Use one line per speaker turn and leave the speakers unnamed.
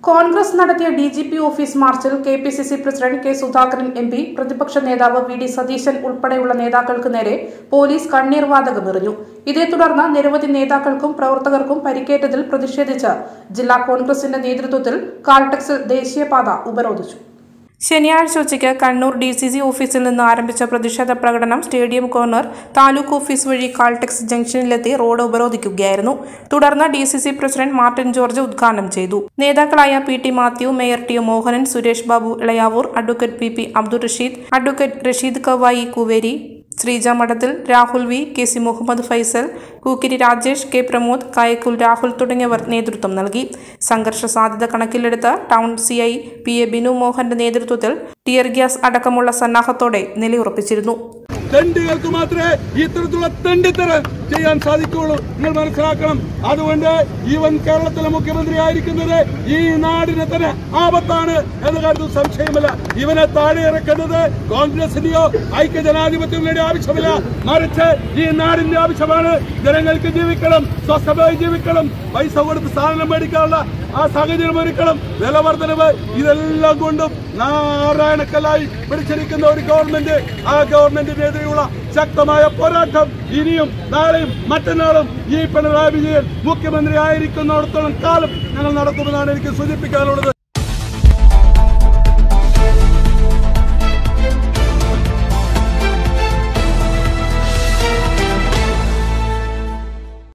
കോൺഗ്രസ് നടത്തിയ DGP office മാർച്ചിൽ KPCC president K Sudhakaran MP, പ്രതിപക്ഷ നേതാവ് വി.ഡി. സതീശൻ ഉൾപ്പെടെയുള്ള നേതാക്കൾക്ക് നേരെ പോലീസ് കണ്ണീർ വാതകമെറിഞ്ഞു. ഇതേ തുടർന്ന് നിരവധി നേതാക്കൾക്കും പ്രവർത്തകർക്കും പരിക്കേറ്റതിൽ പ്രതിഷേധിച്ച് ജില്ലാ കോൺഗ്രസിന്റെ നേതൃത്വത്തിൽ കാൽടെക്സിൽ ദേശീയപാത ഉപരോധിച്ചു. ശനിയാഴ്ച ഉച്ചയ്ക്ക് കണ്ണൂർ DCC ഓഫീസിൽ നിന്ന് ആരംഭിച്ച പ്രതിഷേധ പ്രകടനം സ്റ്റേഡിയം കോർണർ, താലൂക്ക് ഓഫീസ് വഴി കാൽടെക്സ് ജംഗ്ഷനിലെത്തി റോഡ് ഉപരോധിക്കുകയായിരുന്നു. തുടർന്ന് DCC പ്രസിഡന്റ് മാർട്ടിൻ ജോർജ് ഉദ്ഘാടനം ചെയ്തു. നേതാക്കളായ PT Mathew, mayor T Mohanan, Suresh Babu Elayavoor, advocate PP Abdul Rasheed, advocate Rasheed Kavayi Kuveri, Sreeja Madathil, Rahul V, KC Muhammad Faisal, Kookkiri Rajesh, K Pramod, Kayakkul Rahul തുടങ്ങിയവർ നേതൃത്വം നൽകി. സംഘർഷ സാധ്യത കണക്കിലെടുത്ത് ടൗൺ CI PA ബിനു മോഹന്റെ നേതൃത്വത്തിൽ ടിയർ ഗ്യാസ് അടക്കമുള്ള സന്നാഹത്തോടെ നിലയുറപ്പിച്ചിരുന്നു.
തെണ്ടികൾക്ക് മാത്രമേ ഇത്തരത്തിലുള്ള തെണ്ടിത്തരം ചെയ്യാൻ സാധിക്കുകയുള്ളൂ. നിങ്ങൾ മനസ്സിലാക്കണം. അതുകൊണ്ട് ഇവൻ കേരളത്തിലെ മുഖ്യമന്ത്രി ആയിരിക്കുന്നത് ഈ നാടിന് തന്നെ ആപത്താണ് എന്ന കാര്യത്തിൽ സംശയമില്ല. ഇവനെ താഴെ ഇറക്കുന്നത് കോൺഗ്രസിന്റെയോ ഐക്യജനാധിപത്യങ്ങളുടെ ആവശ്യമില്ല, മറിച്ച് ഈ നാടിന്റെ ആവശ്യമാണ്. ജനങ്ങൾക്ക് ജീവിക്കണം, സ്വസ്ഥമായി ജീവിക്കണം, പൈസ കൊടുത്ത് സാധനം മേടിക്കാനുള്ള ആ സാഹചര്യം ഒരുക്കണം. വിലവർദ്ധനവ് ഇതെല്ലാം കൊണ്ടും നാരായണക്കല്ലായി പിടിച്ചിരിക്കുന്ന ഒരു ഗവൺമെന്റ്, ആ ഗവൺമെന്റിനെതിരെയുള്ള ശക്തമായ പോരാട്ടം ഇനിയും നാളെയും മറ്റന്നാളും ഈ പിണറായി വിജയൻ മുഖ്യമന്ത്രി ആയിരിക്കുന്നിടത്തോളം കാലം ഞങ്ങൾ നടത്തുമെന്നാണ് എനിക്ക് സൂചിപ്പിക്കാനുള്ളത്.